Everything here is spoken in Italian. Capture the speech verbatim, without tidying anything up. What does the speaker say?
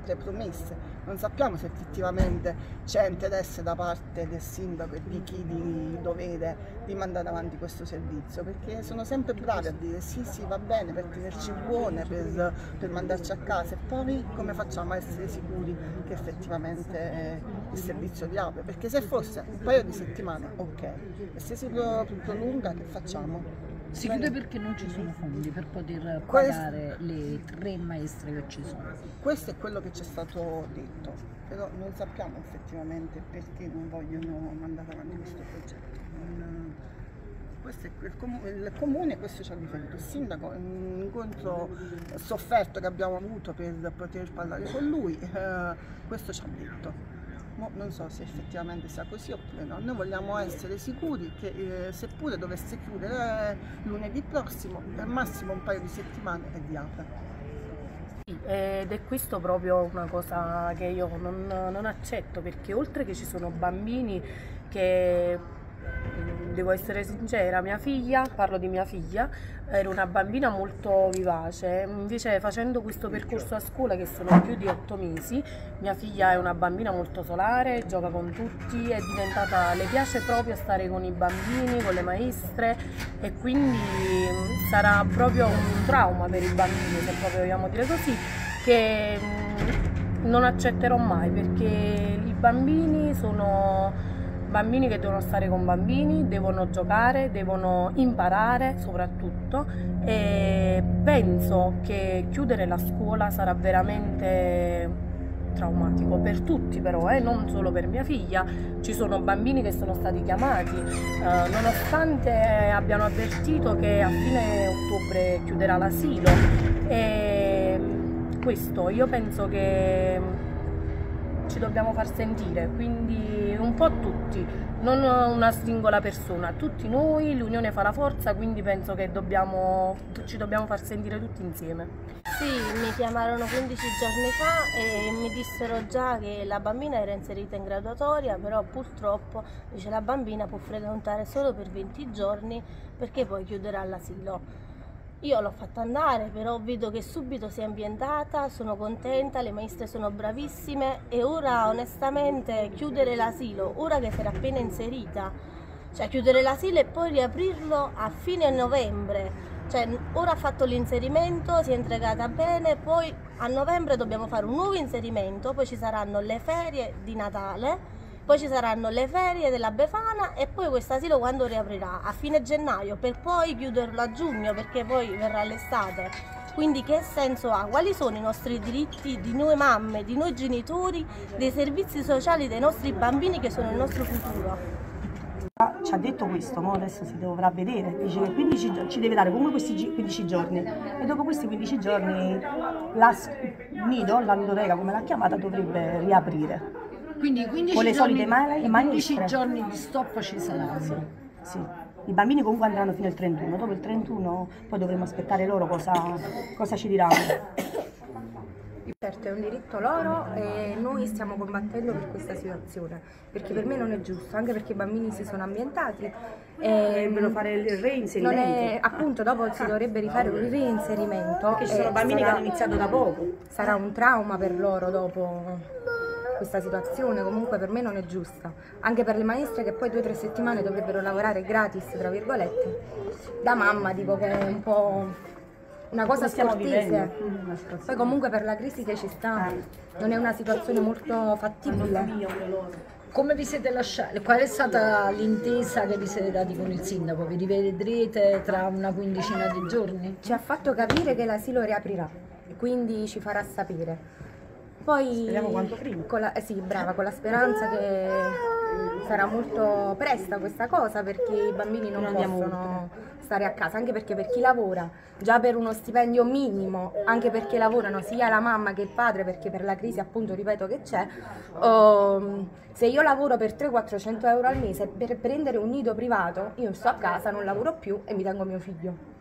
sempre promesse. Non sappiamo se effettivamente c'è interesse da parte del sindaco e di chi di dovere di mandare avanti questo servizio, perché sono sempre bravi a dire sì sì va bene per tenerci buone, per, per mandarci a casa, e poi come facciamo a essere sicuri che effettivamente eh, il servizio riapre? Perché se fosse un paio di settimane ok, e se si prolunga che facciamo? Si chiude perché non ci sono fondi per poter pagare le tre maestre che ci sono. Questo è quello che ci è stato detto, però non sappiamo effettivamente perché non vogliono mandare avanti questo progetto. Non, questo è il, comune, il comune questo ci ha riferito, il sindaco, un incontro sofferto che abbiamo avuto per poter parlare con lui, eh, questo ci ha detto. Mo non so se effettivamente sia così oppure no. Noi vogliamo essere sicuri che eh, seppure dovesse chiudere eh, lunedì prossimo, al massimo un paio di settimane è riapre. Ed è questo proprio una cosa che io non, non accetto, perché oltre che ci sono bambini che, devo essere sincera, mia figlia, parlo di mia figlia, era una bambina molto vivace, invece facendo questo percorso a scuola che sono più di otto mesi, mia figlia è una bambina molto solare, gioca con tutti, è diventata, le piace proprio stare con i bambini, con le maestre, e quindi sarà proprio un trauma per i bambini, se proprio vogliamo dire così, che non accetterò mai, perché i bambini sono bambini che devono stare con bambini, devono giocare, devono imparare soprattutto, e penso che chiudere la scuola sarà veramente traumatico per tutti, però eh, non solo per mia figlia. Ci sono bambini che sono stati chiamati eh, nonostante abbiano avvertito che a fine ottobre chiuderà l'asilo, e questo io penso che ci dobbiamo far sentire, quindi un po' tutti, non una singola persona, tutti noi, l'unione fa la forza, quindi penso che dobbiamo, ci dobbiamo far sentire tutti insieme. Sì, mi chiamarono quindici giorni fa e mi dissero già che la bambina era inserita in graduatoria, però purtroppo dice, la bambina può frequentare solo per venti giorni perché poi chiuderà l'asilo. Io l'ho fatta andare, però vedo che subito si è ambientata, sono contenta, le maestre sono bravissime, e ora onestamente chiudere l'asilo, ora che si era appena inserita, cioè chiudere l'asilo e poi riaprirlo a fine novembre, cioè ora ha fatto l'inserimento, si è entregata bene, poi a novembre dobbiamo fare un nuovo inserimento, poi ci saranno le ferie di Natale, poi ci saranno le ferie della Befana, e poi questo asilo quando riaprirà? A fine gennaio, per poi chiuderlo a giugno, perché poi verrà l'estate. Quindi che senso ha? Quali sono i nostri diritti di noi mamme, di noi genitori, dei servizi sociali dei nostri bambini che sono il nostro futuro? Ci ha detto questo, ma adesso si dovrà vedere, dice che quindici, ci deve dare comunque questi quindici giorni, e dopo questi quindici giorni la nido, la nidoteca come l'ha chiamata, dovrebbe riaprire. Quindi quindici con le solite giorni, quindici maestre. giorni di stop ci saranno. Sì, sì. I bambini comunque andranno fino al trentuno, dopo il trentuno poi dovremo aspettare loro cosa, cosa ci diranno. Certo, è un diritto loro e noi stiamo combattendo per questa situazione, perché per me non è giusto, anche perché i bambini si sono ambientati e dovrebbero fare il reinserimento. Non è, appunto, dopo si dovrebbe rifare un reinserimento. Perché ci sono bambini sarà, che hanno iniziato da poco. Sarà un trauma per loro dopo questa situazione, comunque per me non è giusta, anche per le maestre che poi due o tre settimane dovrebbero lavorare gratis, tra virgolette. Da mamma dico che è un po' una cosa scortese, poi comunque per la crisi che ci sta non è una situazione molto fattibile. Come vi siete lasciati? Qual è stata l'intesa che vi siete dati con il sindaco? Vi rivedrete tra una quindicina di giorni? Ci ha fatto capire che l'asilo riaprirà, quindi ci farà sapere. Poi, speriamo quanto prima. Con la, eh sì, brava, con la speranza che sarà molto presta questa cosa, perché i bambini non, non possono stare a casa, anche perché per chi lavora, già per uno stipendio minimo, anche perché lavorano sia la mamma che il padre, perché per la crisi appunto ripeto che c'è, um, se io lavoro per trecento quattrocento euro al mese per prendere un nido privato, io sto a casa, non lavoro più e mi tengo mio figlio.